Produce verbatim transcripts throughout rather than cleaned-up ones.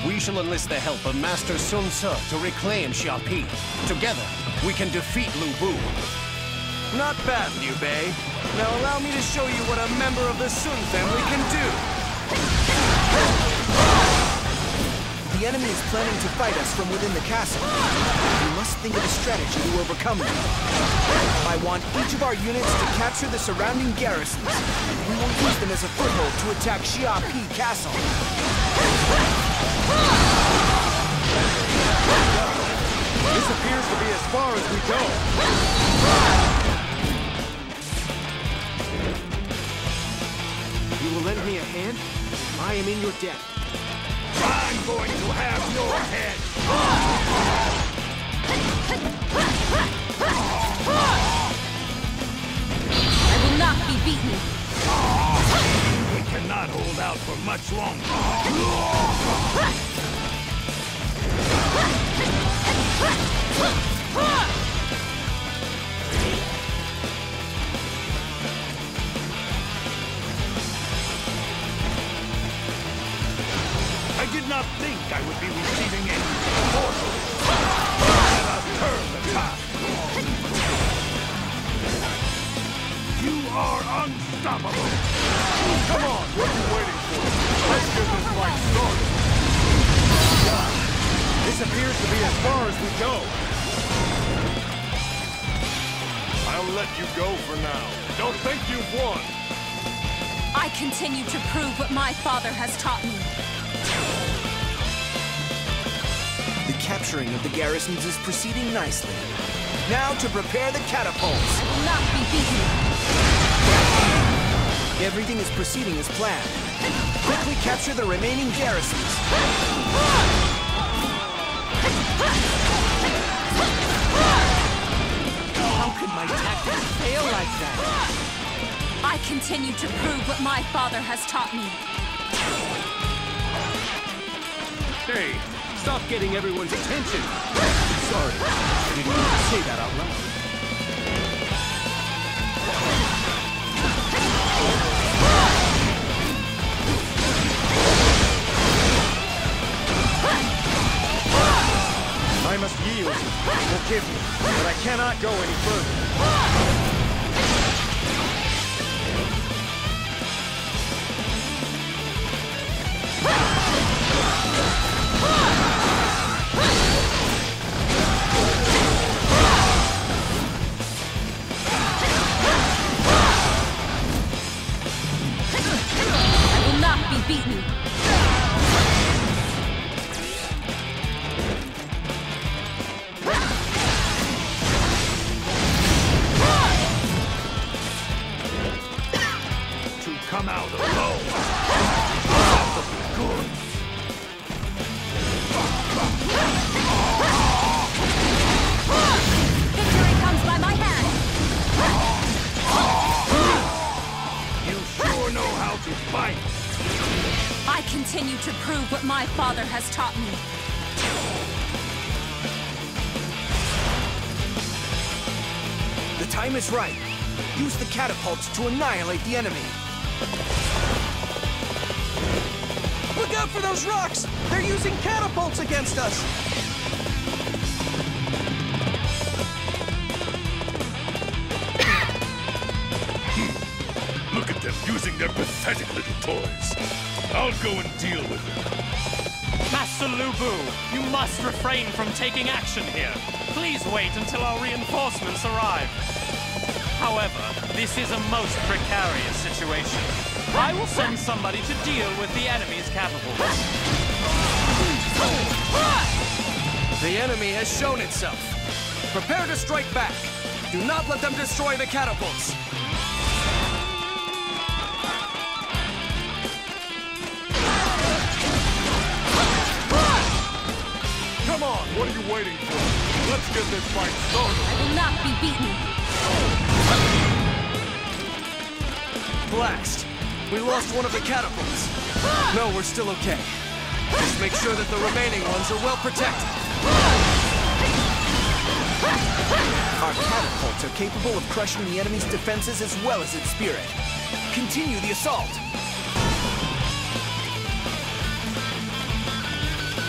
we shall enlist the help of Master Sun Ce to reclaim Xia Pi. Together, we can defeat Lu Bu. Not bad, Liu Bei. Now allow me to show you what a member of the Sun family can do. The enemy is planning to fight us from within the castle. We must think of a strategy to overcome them. I want each of our units to capture the surrounding garrisons. We will use them as a foothold to attack Xia Pi Castle. This appears to be as far as we go. You will lend me a hand? I am in your debt. I'm going to have your head! I will not be beaten! We cannot hold out for much longer. I did not think I would be receiving any reinforcements. Let us turn the tide. You are unstoppable. Come on, what are you waiting for? Let's get this fight started. This appears to be as far as we go. I'll let you go for now. Don't think you've won. I continue to prove what my father has taught me. The capturing of the garrisons is proceeding nicely. Now to prepare the catapults. I will not be beaten. Everything is proceeding as planned. Quickly capture the remaining garrisons. How could my tactics fail like that? I continue to prove what my father has taught me. Hey, stop getting everyone's attention. Sorry, I didn't mean to say that out loud. I must yield. Forgive me, but I cannot go any further. I will not be beaten. Come out alone! Possibly good! Victory comes by my hand! You sure know how to fight! I continue to prove what my father has taught me. The time is right. Use the catapults to annihilate the enemy. Look out for those rocks! They're using catapults against us! Look at them using their pathetic little toys. I'll go and deal with them. Master Lu Bu, you must refrain from taking action here. Please wait until our reinforcements arrive. However, this is a most precarious situation. I will send somebody to deal with the enemy's catapults. The enemy has shown itself. Prepare to strike back. Do not let them destroy the catapults. Come on, what are you waiting for? Let's get this fight started. I will not be beaten. Blast! We lost one of the catapults. No, we're still okay. Just make sure that the remaining ones are well protected. Our catapults are capable of crushing the enemy's defenses as well as its spirit. Continue the assault.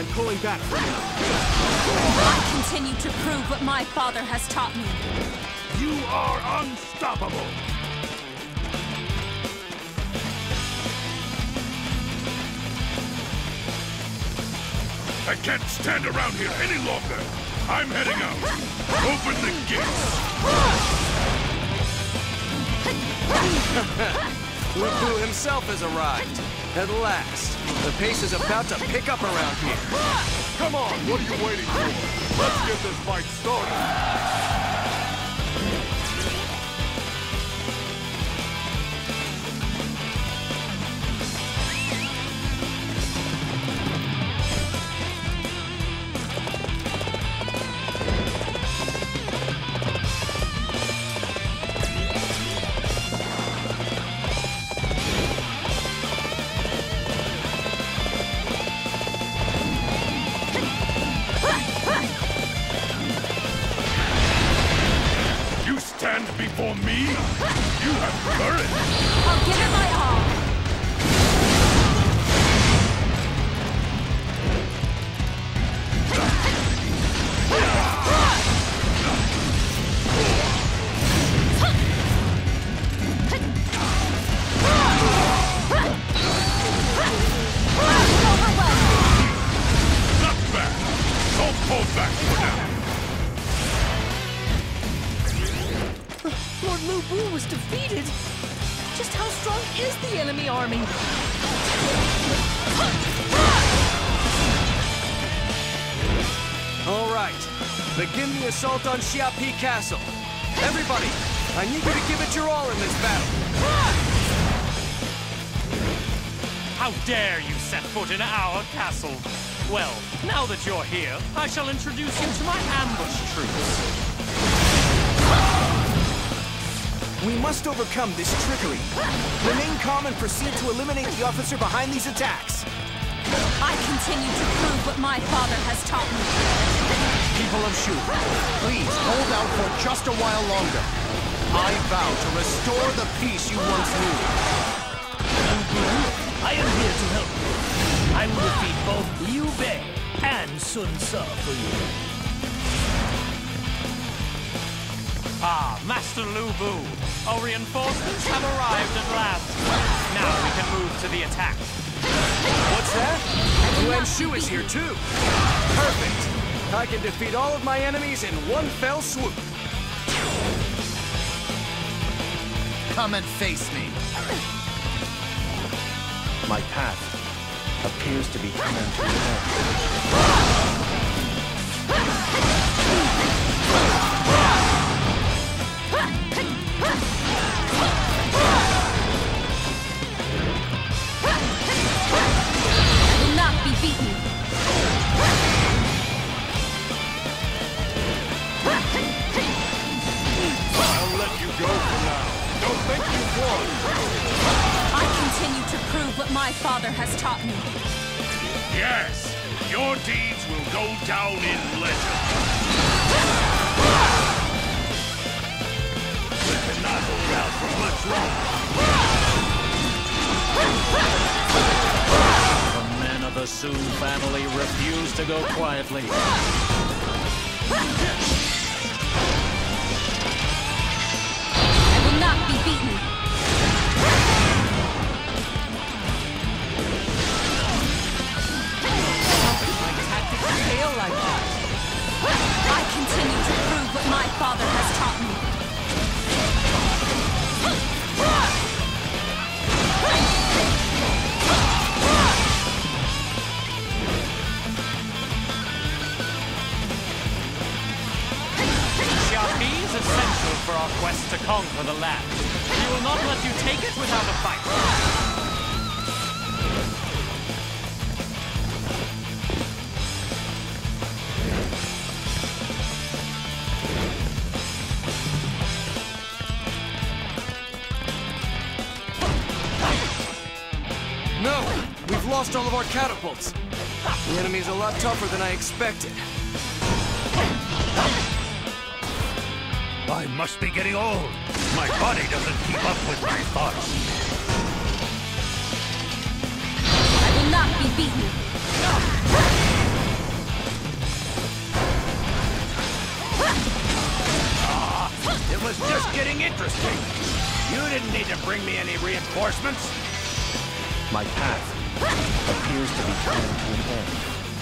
I'm pulling back for now. I continue to prove what my father has taught me. You are unstoppable! I can't stand around here any longer. I'm heading out. Open the gates. Lu Bu himself has arrived. At last. The pace is about to pick up around here. Come on, what are you waiting for? Let's get this fight started. Stand before me? You have courage! I'll give it my all! Not bad! Don't pull back for now! Lord Lu Bu was defeated? Just how strong is the enemy army? All right. Begin the assault on Xiapi Castle. Everybody, I need you to give it your all in this battle. How dare you set foot in our castle? Well, now that you're here, I shall introduce you to my ambush troops. We must overcome this trickery. Remain calm and proceed to eliminate the officer behind these attacks. I continue to prove what my father has taught me. People of Shu, please hold out for just a while longer. I vow to restore the peace you once knew. I am here to help you. I will defeat both Liu Bei and Sun Ce for you. Ah, Master Lu Bu. Our reinforcements have arrived at last. Now we can move to the attack. What's that? Yuan Shu is here too. Perfect. I can defeat all of my enemies in one fell swoop. Come and face me. My path appears to be coming to an end. Will not be beaten. I'll let you go for now. Don't think you've won. I continue to prove what my father has taught me. Yes, your deeds will go down in legend. We cannot hold out for much longer. The men of the Sun family refuse to go quietly. I will not be beaten. My tactics fail like that. I continue to prove what my father has taught me. Xiapi is essential for our quest to conquer the land. We will not let you take it without a fight. No! We've lost all of our catapults. The enemy's a lot tougher than I expected. I must be getting old. My body doesn't keep up with my thoughts. I will not be beaten. interesting. You didn't need to bring me any reinforcements. My path appears to be coming to an end.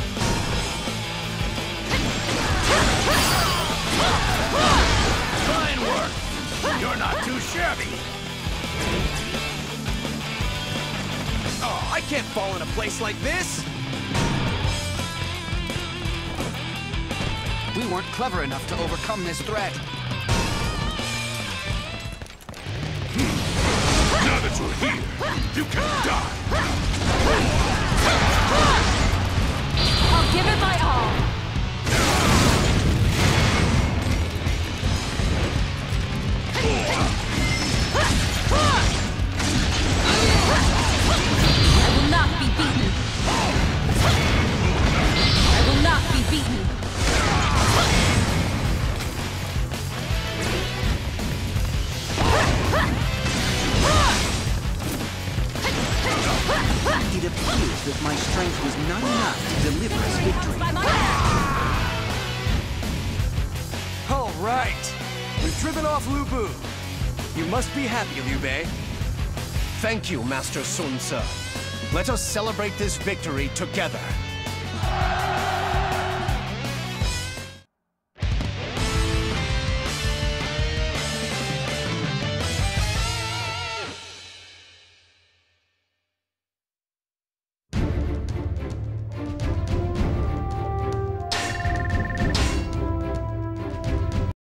Fine work. You're not too shabby. Oh, I can't fall in a place like this! We weren't clever enough to overcome this threat. Now that you're here, you can die. I'll give it my all. I will not be beaten. I will not be beaten. It appears that my strength was not enough to deliver us victory. By my All right! We've driven off Lu Bu. You must be happy, Liu Bei. Thank you, Master Sun Ce. Let us celebrate this victory together.